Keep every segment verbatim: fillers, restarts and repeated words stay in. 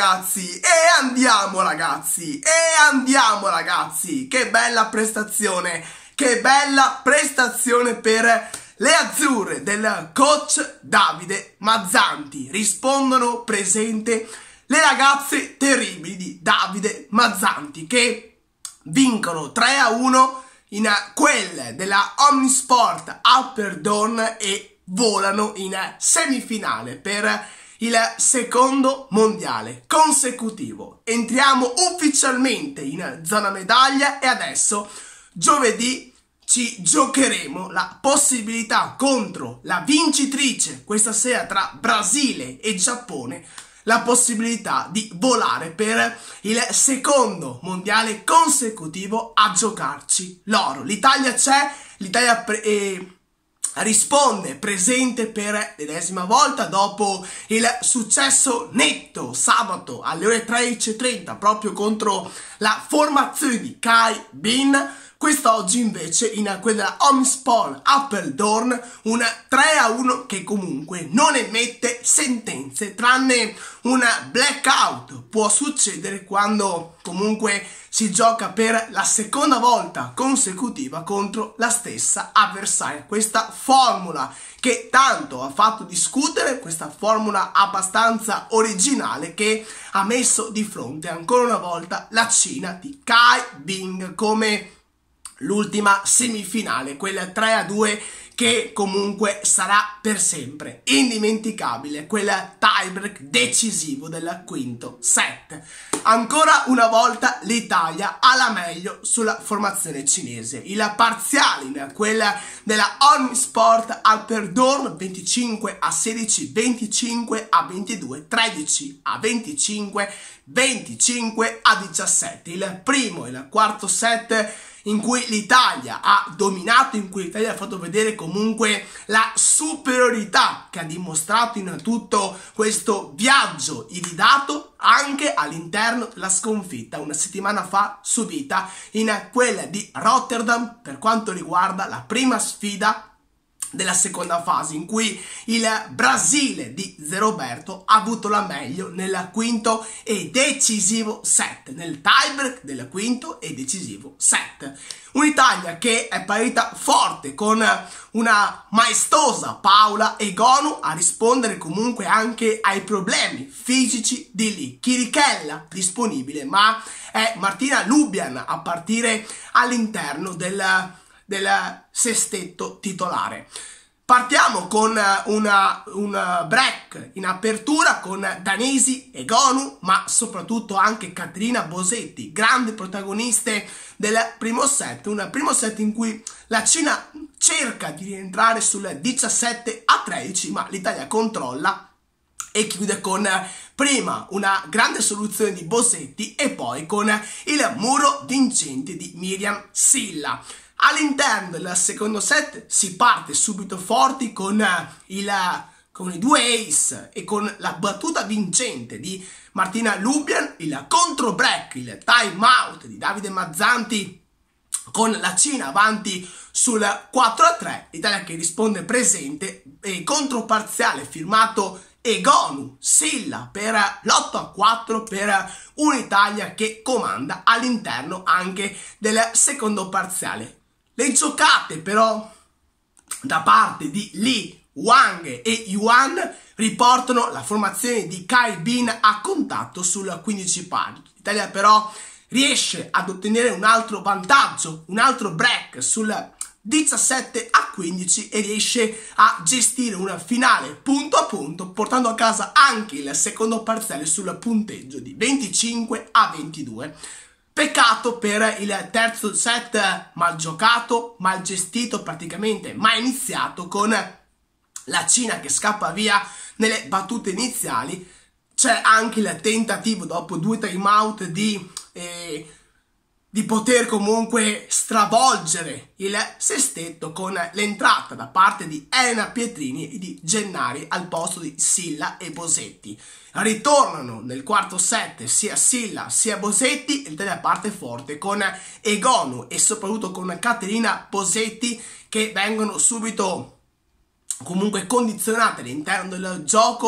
ragazzi, e andiamo ragazzi, e andiamo ragazzi, che bella prestazione, che bella prestazione per le azzurre del coach Davide Mazzanti. Rispondono presente le ragazze terribili di Davide Mazzanti che vincono tre a uno in quelle della Omnisport Upper Dawn e volano in semifinale per il secondo mondiale consecutivo. Entriamo ufficialmente in zona medaglia e adesso giovedì ci giocheremo la possibilità contro la vincitrice questa sera tra Brasile e Giappone, la possibilità di volare per il secondo mondiale consecutivo a giocarci l'oro. L'Italia c'è, l'Italia eh, risponde presente per l'ennesima volta dopo il successo netto sabato alle ore tredici e trenta proprio contro la formazione di Kai Bin. Quest'oggi invece in quella Omnisport Upper Dawn un tre a uno che comunque non emette sentenze tranne un blackout. Può succedere quando comunque si gioca per la seconda volta consecutiva contro la stessa avversaria. Questa formula che tanto ha fatto discutere, questa formula abbastanza originale che ha messo di fronte ancora una volta la Cina di Kai Bin come l'ultima semifinale, quel tre a due che comunque sarà per sempre indimenticabile, quel tiebreak decisivo del quinto set. Ancora una volta l'Italia ha la meglio sulla formazione cinese. Il parziale in quella della Omnisport Upper Dawn venticinque a sedici, venticinque a ventidue, tredici a venticinque, venticinque a diciassette. Il primo e il quarto set in cui l'Italia ha dominato, in cui l'Italia ha fatto vedere comunque la superiorità che ha dimostrato in tutto questo viaggio iridato anche all'interno della sconfitta una settimana fa subita in quella di Rotterdam per quanto riguarda la prima sfida della seconda fase, in cui il Brasile di De Roberto ha avuto la meglio nel quinto e decisivo set, nel tiebreak del quinto e decisivo set. Un'Italia che è partita forte con una maestosa Paola Egonu a rispondere comunque anche ai problemi fisici di lì. Chirichella disponibile, ma è Martina Lubian a partire all'interno del del sestetto titolare. Partiamo con una, un break in apertura con Danesi, Egonu, ma soprattutto anche Caterina Bosetti, grandi protagoniste del primo set, un primo set in cui la Cina cerca di rientrare sul diciassette a tredici, ma l'Italia controlla e chiude con prima una grande soluzione di Bosetti e poi con il muro vincente di Miriam Silla. All'interno del secondo set si parte subito forti con, il, con i due ace e con la battuta vincente di Martina Lubian, il contro break, il time out di Davide Mazzanti con la Cina avanti sul quattro a tre, l'Italia che risponde presente e contro parziale firmato Egonu, Silla per l'otto a quattro per un'Italia che comanda all'interno anche del secondo parziale. Le giocate però da parte di Li, Wang e Yuan riportano la formazione di Kai Bin a contatto sul quindici pari. L'Italia però riesce ad ottenere un altro vantaggio, un altro break sul diciassette a quindici e riesce a gestire una finale punto a punto, portando a casa anche il secondo parziale sul punteggio di venticinque a ventidue. Peccato per il terzo set mal giocato, mal gestito, praticamente mai iniziato, con la Cina che scappa via nelle battute iniziali. C'è anche il tentativo dopo due time out di, eh, di poter comunque stravolgere il sestetto con l'entrata da parte di Elena Pietrini e di Gennari al posto di Silla e Bosetti. Ritornano nel quarto set sia Silla sia Bosetti e l'Italia parte forte con Egonu e soprattutto con Caterina Bosetti che vengono subito comunque condizionate all'interno del gioco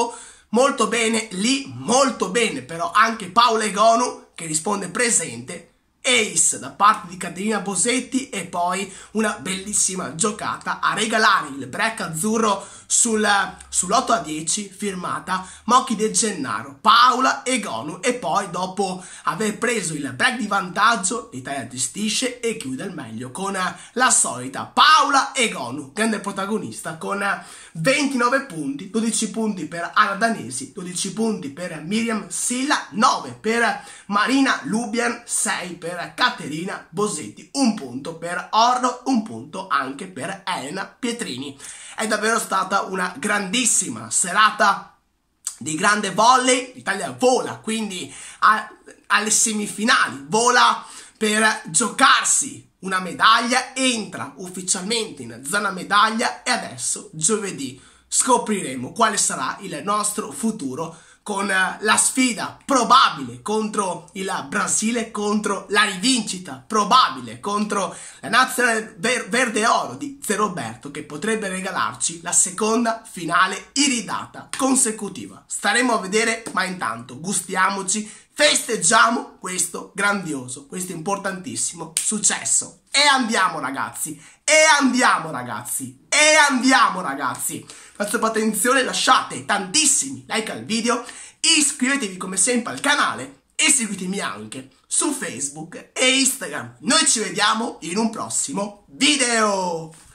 molto bene lì, molto bene però anche Paola Egonu che risponde presente. Ace da parte di Caterina Bosetti e poi una bellissima giocata a regalare il break azzurro sul, sull'otto a dieci firmata Mocchi De Gennaro, Paola Egonu, e poi dopo aver preso il break di vantaggio l'Italia gestisce e chiude al meglio con la solita Paola Egonu, grande protagonista, con ventinove punti, dodici punti per Anna Danesi, dodici punti per Miriam Silla, nove per Marina Lubian, sei per Caterina Bosetti, un punto per Orlo, un punto anche per Elena Pietrini. È davvero stata una grandissima serata di grande volley, l'Italia vola quindi a, alle semifinali, vola per giocarsi una medaglia, entra ufficialmente in zona medaglia e adesso giovedì scopriremo quale sarà il nostro futuro con la sfida probabile contro il Brasile, contro la rivincita probabile contro la nazionale ver verde oro di Zé Roberto, che potrebbe regalarci la seconda finale iridata consecutiva. Staremo a vedere, ma intanto gustiamoci, festeggiamo questo grandioso, questo importantissimo successo. E andiamo ragazzi, e andiamo ragazzi, e andiamo ragazzi. Faccio attenzione, lasciate tantissimi like al video, iscrivetevi come sempre al canale e seguitemi anche su Facebook e Instagram. Noi ci vediamo in un prossimo video.